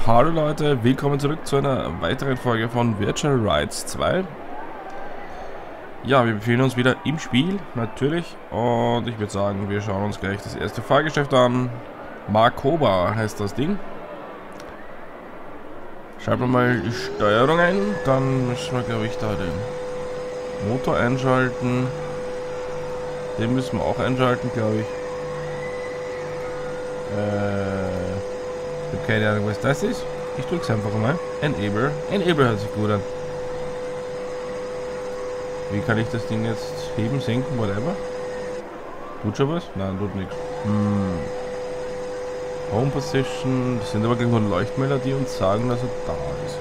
Hallo Leute, willkommen zurück zu einer weiteren Folge von Virtual Rides 2. Ja, wir befinden uns wieder im Spiel, natürlich. Und ich würde sagen, wir schauen uns gleich das erste Fahrgeschäft an. Markoba heißt das Ding. Schalten wir mal die Steuerung ein, dann müssen wir, glaube ich, da den Motor einschalten. Den müssen wir auch einschalten, glaube ich. Ich habe keine Ahnung, was das ist. Ich drücke es einfach mal. Enable. Enable hört sich gut an. Wie kann ich das Ding jetzt heben, senken, whatever? Tut schon was? Nein, tut nichts. Home Position. Das sind aber gleich nur Leuchtmelder, die uns sagen, dass er da ist.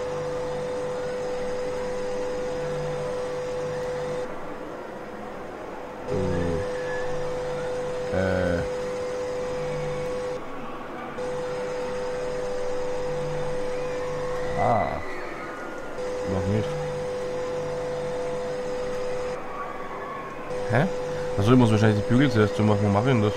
Noch nicht. Hä? Achso, ich muss wahrscheinlich die Bügel zuerst zu machen. Wo mache ich denn das?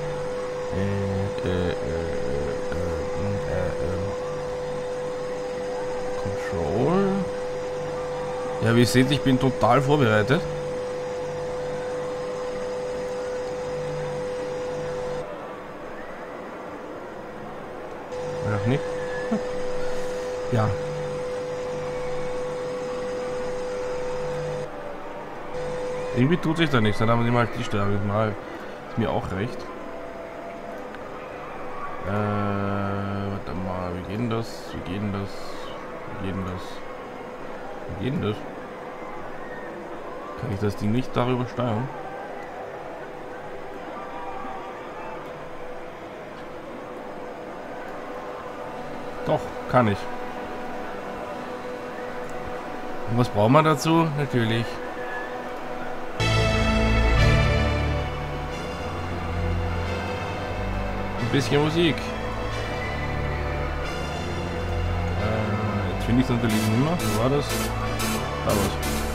Control. Ja, wie ihr seht, ich bin total vorbereitet. Ach nicht? Ja. Irgendwie tut sich da nichts, dann haben wir mal die Steuerung mal. Ist mir auch recht. Warte mal, wie geht denn das? Wie geht denn das? Wie geht denn das? Wie geht denn das? Kann ich das Ding nicht darüber steuern? Doch, kann ich. Und was brauchen wir dazu? Natürlich. Bisschen Musik. Jetzt finde ich es natürlich nicht mehr. Wo war das? Da was.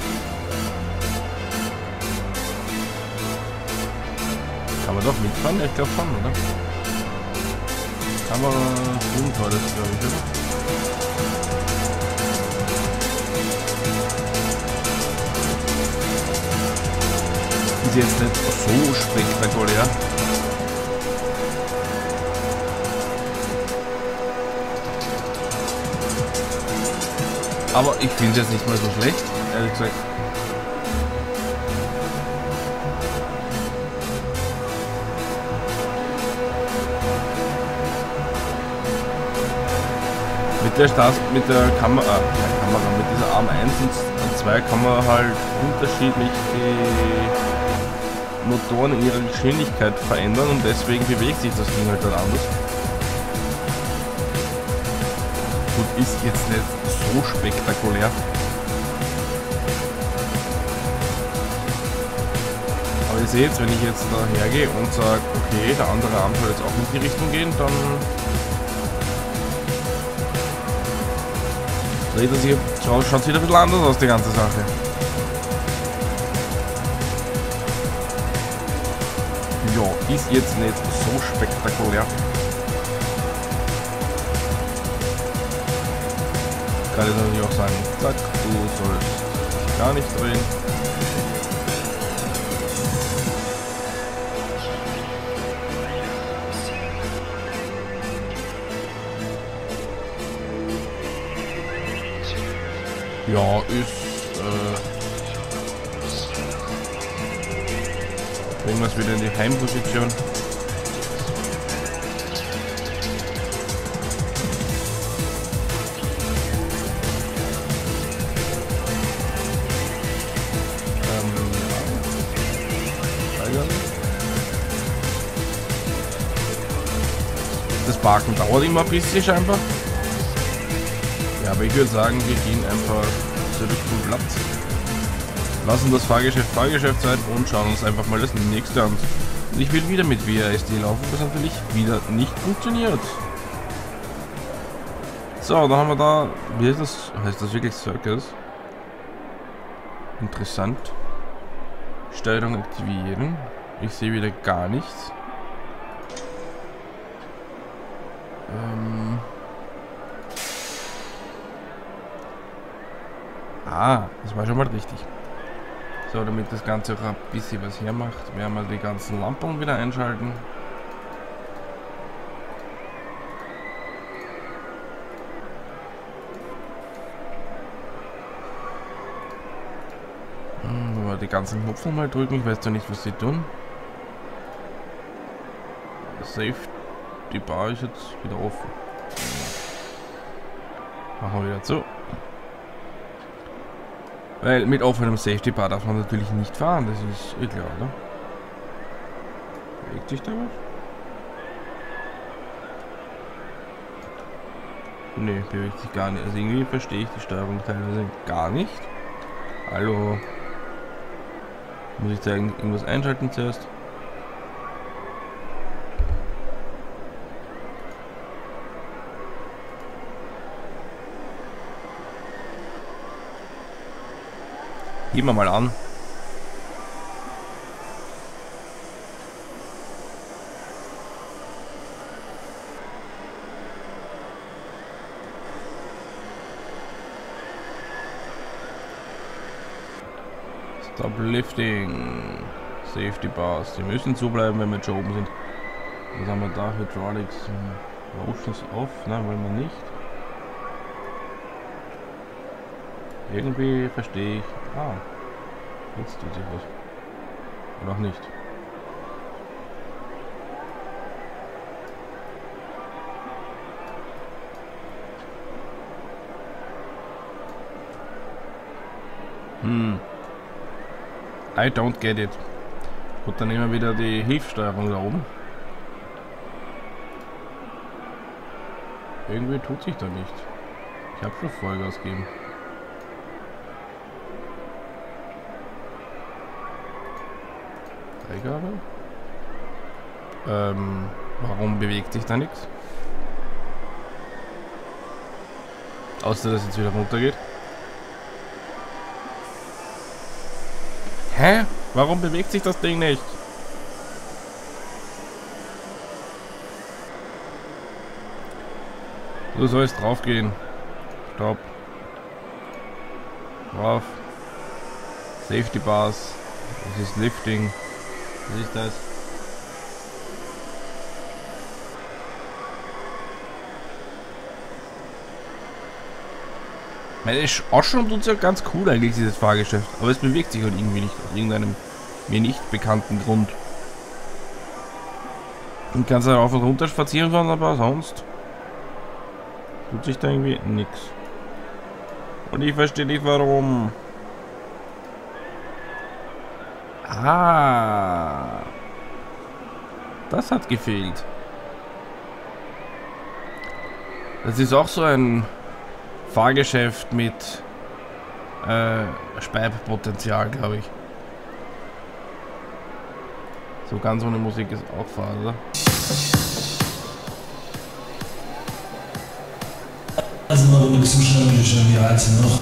Kann man doch mitfahren? Ich glaube schon, oder? Kamera 5 war das, glaube ich, oder? Ist jetzt nicht so spektakulär. Aber ich finde es jetzt nicht mal so schlecht, ehrlich gesagt. Mit der Kamera, mit dieser Arm 1 und 2 kann man halt unterschiedlich die Motoren in ihrer Geschwindigkeit verändern und deswegen bewegt sich das Ding halt dann anders. Gut, ist jetzt nicht so spektakulär. Aber ihr seht, wenn ich jetzt da hergehe und sage, okay, der andere Arm soll jetzt auch in die Richtung gehen, dann dreht das hier, schaut wieder ein bisschen anders aus, die ganze Sache. Ja, ist jetzt nicht so spektakulär. Kann ich natürlich auch sagen, zack, du sollst gar nicht drehen. Ja, ist bringen wir es wieder in die Heimposition. Das Parken dauert immer ein bisschen scheinbar. Ja, aber ich würde sagen, wir gehen einfach zurück zum Platz. Lassen das Fahrgeschäft sein und schauen uns einfach mal das nächste an. Und ich will wieder mit WASD laufen, was natürlich wieder nicht funktioniert. So, dann haben wir da, wie heißt das? Heißt das wirklich Circus? Interessant. Steuerung aktivieren. Ich sehe wieder gar nichts. Ah, das war schon mal richtig. So, damit das Ganze auch ein bisschen was hermacht, werden wir die ganzen Lampen wieder einschalten. Wenn wir die ganzen Knöpfe mal drücken, ich weiß zwar nicht, was sie tun. Safe, die Bar ist jetzt wieder offen. Machen wir wieder zu. Weil mit offenem Safety Bar darf man natürlich nicht fahren, das ist eh klar, oder? Bewegt sich da was? Ne, bewegt sich gar nicht. Also irgendwie verstehe ich die Steuerung teilweise gar nicht. Hallo. Muss ich da irgendwas einschalten zuerst? Gehen wir mal an. Stop lifting. Safety bars. Die müssen zubleiben, wenn wir schon oben sind. Was haben wir da? Hydraulics. Motions off. Nein, wollen wir nicht. Irgendwie verstehe ich. Ah, jetzt tut sich was. Oder auch nicht. I don't get it. Gut, dann nehmen wir wieder die Hilfssteuerung da oben. Irgendwie tut sich da nicht. Ich habe schon Vollgas gegeben. Freigabe? Warum bewegt sich da nichts? Außer dass jetzt wieder runtergeht. Hä? Warum bewegt sich das Ding nicht? Du sollst drauf gehen. Stopp. Drauf. Safety Bars. Das ist Lifting. Was ist das? Es ausschaut tut ja ganz cool eigentlich, dieses Fahrgeschäft. Aber es bewegt sich halt irgendwie nicht, aus irgendeinem mir nicht bekannten Grund. Und kannst halt auf und runter spazieren fahren, aber sonst tut sich da irgendwie nichts. Und ich verstehe nicht warum. Ah, das hat gefehlt. Das ist auch so ein Fahrgeschäft mit Speibpotenzial, glaube ich. So ganz ohne Musik ist auch fahren, oder? Also mal ohne Zuschauer, wie alt sind noch?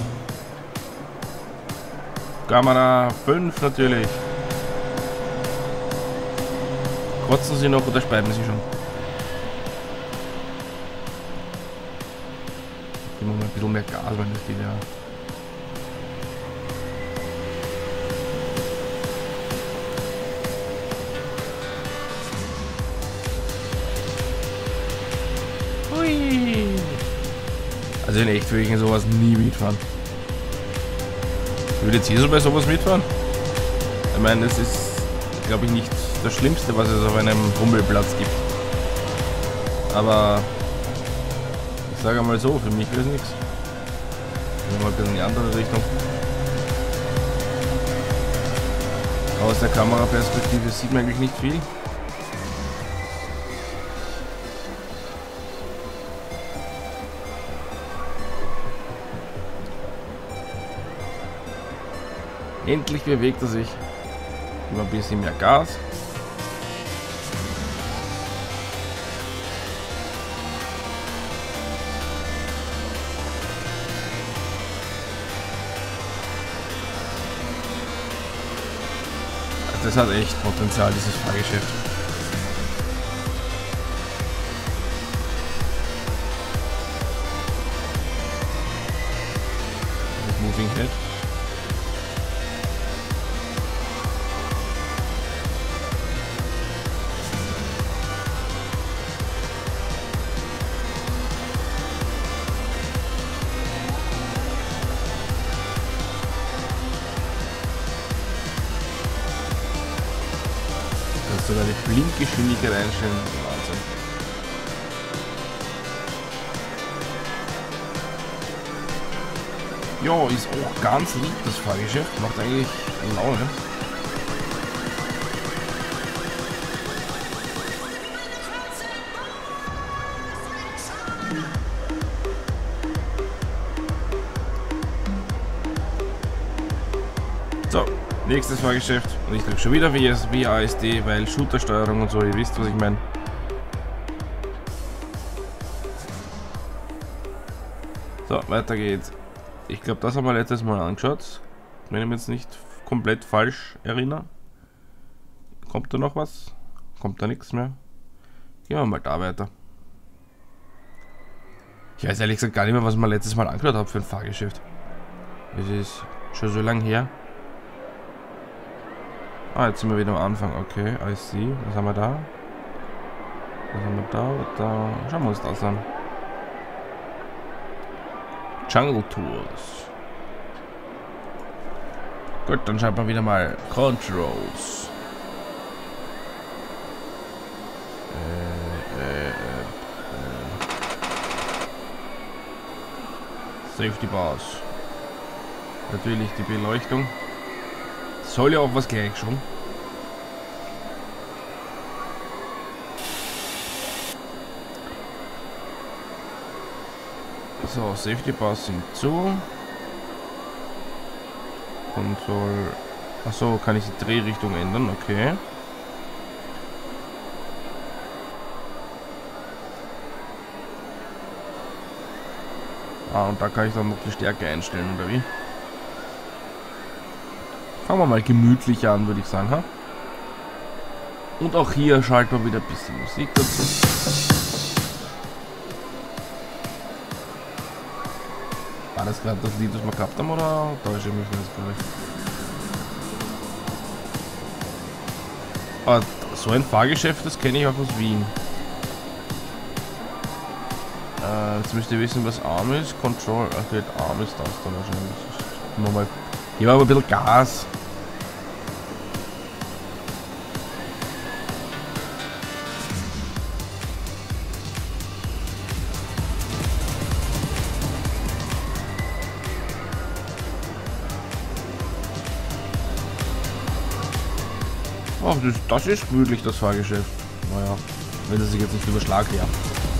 Kamera 5 natürlich. Kotzen Sie noch oder speiben Sie schon? Immer mal ein bisschen mehr Gas, wenn das geht, ja. Hui. Also in echt würde ich in sowas nie mitfahren. Ich würde jetzt hier so bei sowas mitfahren. Ich meine, das ist, glaube ich, nicht das Schlimmste, was es auf einem Rummelplatz gibt. Aber ich sage mal so, für mich wäre es nichts. Gehen wir mal ein bisschen in die andere Richtung. Aus der Kameraperspektive sieht man eigentlich nicht viel. Endlich bewegt er sich. Über ein bisschen mehr Gas. Das hat echt Potenzial, dieses Fahrgeschäft. Das muss Jumping Head. Sogar die Blinkgeschwindigkeit einstellen. Wahnsinn. Ja, ist auch ganz lieb das Fahrgeschäft. Macht eigentlich Laune. So, nächstes Fahrgeschäft. Und ich drücke schon wieder WASD, weil Shooter-Steuerung und so, ihr wisst, was ich meine. So, weiter geht's. Ich glaube, das haben wir letztes Mal angeschaut. Wenn ich mich jetzt nicht komplett falsch erinnere. Kommt da noch was? Kommt da nichts mehr? Gehen wir mal da weiter. Ich weiß ehrlich gesagt gar nicht mehr, was ich mir letztes Mal angeschaut habe für ein Fahrgeschäft. Es ist schon so lange her. Ah, jetzt sind wir wieder am Anfang. Okay, I see. Was haben wir da? Was haben wir da? Da. Schauen wir uns das an. Jungle Tours. Gut, dann schaut man wieder mal Controls. Safety Bars. Natürlich die Beleuchtung. Soll ja auch was gleich schon. So, Safety Bars sind zu. Control. Achso, kann ich die Drehrichtung ändern? Okay. Ah, und da kann ich dann noch die Stärke einstellen, oder wie? Fangen wir mal gemütlich an, würde ich sagen, ha? Und auch hier schalten wir wieder ein bisschen Musik dazu. War das gerade das Lied, das wir gehabt haben, oder täusche ich mich jetzt gerade? Ah, so ein Fahrgeschäft, das kenne ich auch aus Wien. Jetzt müsst ihr wissen, was Arm ist. Control, okay, Arm ist das dann wahrscheinlich. Nochmal. Hier war aber ein bisschen Gas. Oh, das ist gemütlich, das Fahrgeschäft. Naja, wenn es sich jetzt nicht überschlagt, ja.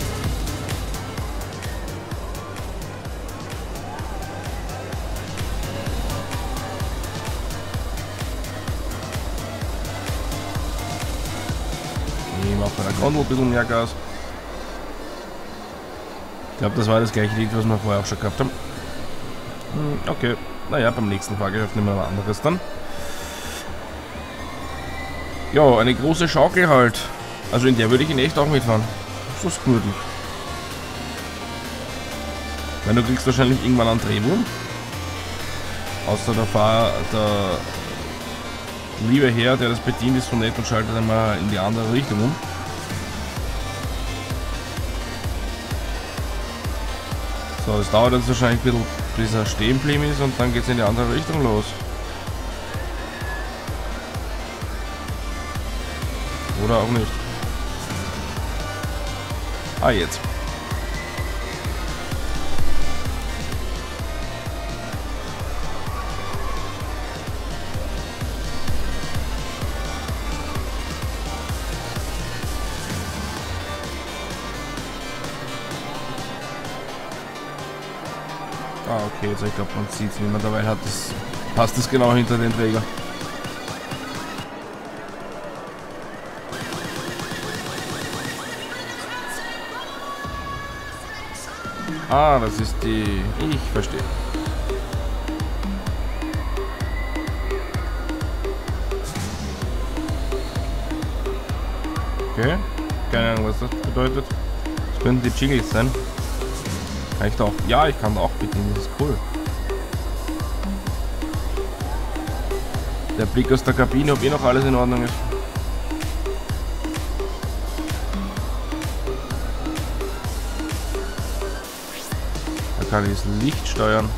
Ich mache bei der Gondel ein bisschen mehr Gas. Ich glaube, das war das gleiche Lied, was wir vorher auch schon gehabt haben. Okay, naja, beim nächsten Fahrgeschäft nehmen wir ein anderes dann. Ja, eine große Schaukel halt. Also in der würde ich in echt auch mitfahren. So ist gemütlich. Weil du kriegst wahrscheinlich irgendwann einen Drehwurm. Außer der liebe Herr, der das bedient, ist so nett und schaltet einmal in die andere Richtung um. So, es dauert jetzt wahrscheinlich ein bisschen, bis er stehen geblieben ist und dann geht es in die andere Richtung los. Oder auch nicht. Ah, jetzt. Ah, okay, jetzt ich glaube, man sieht es nicht mehr, dabei hat das, passt es genau hinter den Träger. Ah, das ist die... Ich verstehe. Okay. Keine Ahnung, was das bedeutet. Das könnten die Jingles sein. Kann ich da auch... Ja, ich kann da auch bedienen. Das ist cool. Der Blick aus der Kabine, ob noch alles in Ordnung ist. Da kann ich das Licht steuern.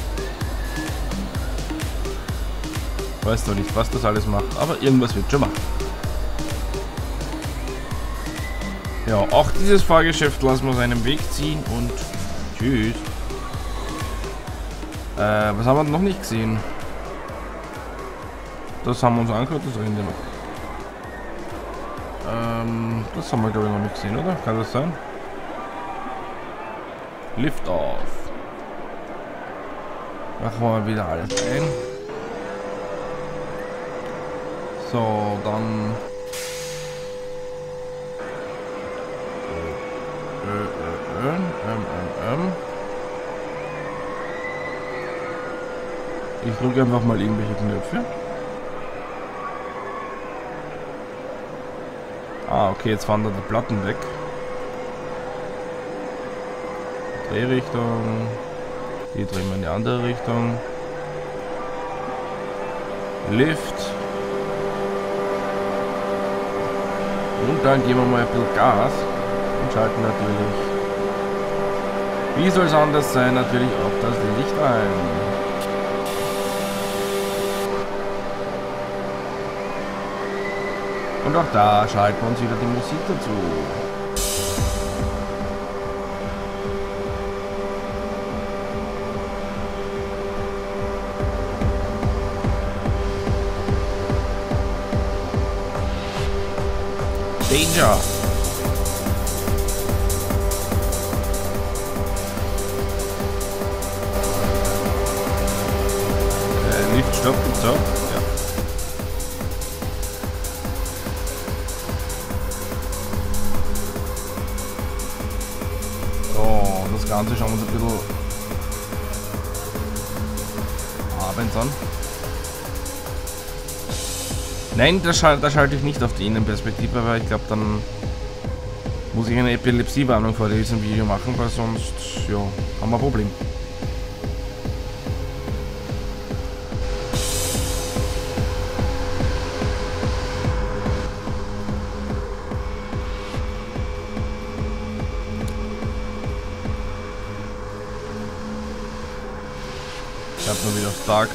Weiß noch nicht, was das alles macht, aber irgendwas wird schon machen. Ja, auch dieses Fahrgeschäft lassen wir seinen Weg ziehen und tschüss. Was haben wir noch nicht gesehen? Das haben wir uns angeschaut, das Ende noch. Das haben wir glaube ich noch nicht gesehen, oder? Kann das sein? Lift off. Machen wir mal wieder alles ein. So, dann... Ich drücke einfach mal irgendwelche Knöpfe. Ah, okay, jetzt fahren da die Platten weg. Drehrichtung. Die drehen wir in die andere Richtung. Lift. Und dann geben wir mal ein bisschen Gas. Und schalten natürlich, wie soll es anders sein, natürlich auch das Licht ein. Und auch da schalten wir uns wieder die Musik dazu. Danger! Lift stoppt, so. Ja. So, das Ganze schauen wir uns ein bisschen abends an. Nein, da schalte ich nicht auf die Innenperspektive, weil ich glaube, dann muss ich eine Epilepsiewarnung vor diesem Video machen, weil sonst, ja, haben wir ein Problem. Ich habe nur wieder auf Tag.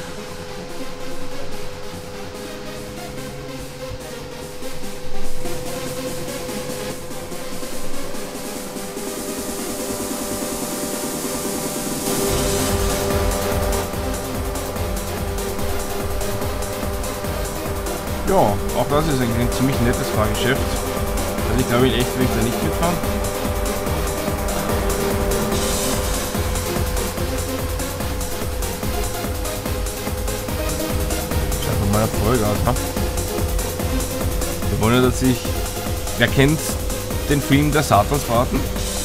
Ja, auch das ist eigentlich ein ziemlich nettes Fahrgeschäft. Also ich glaube, in echt will ich da nicht mitfahren. Schau mal Vollgas, ne? Wir wollen ja, dass ich... Wer kennt den Film Der Satansbraten?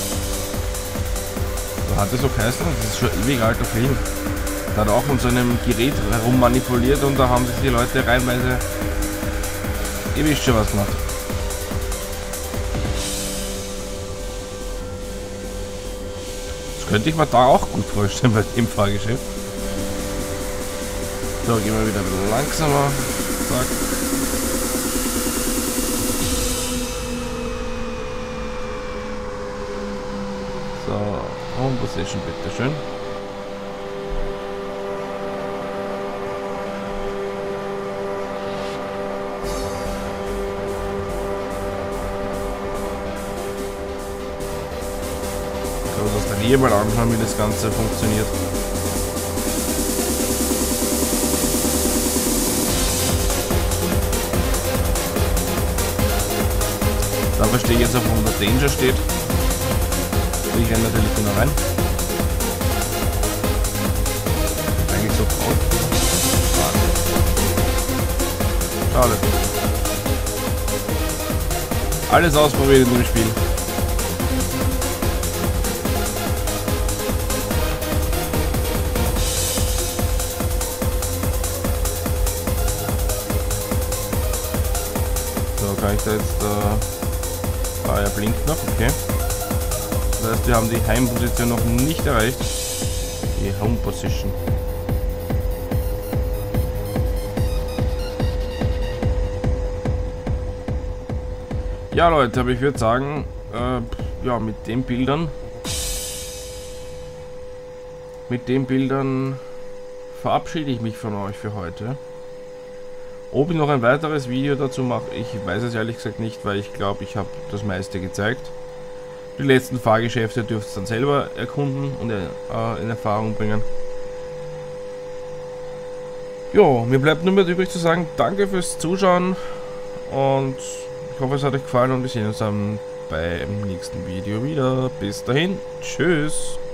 So hat es so geheißen, das ist schon ein ewig alter Film. Da hat auch mit so einem Gerät herum manipuliert und da haben sich die Leute reinweise... Ihr wisst schon, was macht. Das könnte ich mir da auch gut vorstellen bei dem Fahrgeschäft. So, gehen wir wieder ein bisschen langsamer. Zack. So, Home Position, bitteschön. Hier mal anschauen, wie das Ganze funktioniert. Da verstehe ich jetzt auch, warum der Danger steht. Ich renne natürlich wieder rein. Eigentlich so braun. Schade. Alles ausprobiert in dem Spiel. Kann ich da jetzt, er blinkt noch, okay. Das heißt, wir haben die Heimposition noch nicht erreicht. Die Home Position. Ja Leute, aber ich würde sagen, ja, mit den Bildern verabschiede ich mich von euch für heute. Ob ich noch ein weiteres Video dazu mache, ich weiß es ehrlich gesagt nicht, weil ich glaube, ich habe das meiste gezeigt. Die letzten Fahrgeschäfte dürft ihr dann selber erkunden und in Erfahrung bringen. Jo, mir bleibt nur mehr übrig zu sagen, danke fürs Zuschauen und ich hoffe, es hat euch gefallen und wir sehen uns dann beim nächsten Video wieder. Bis dahin, tschüss!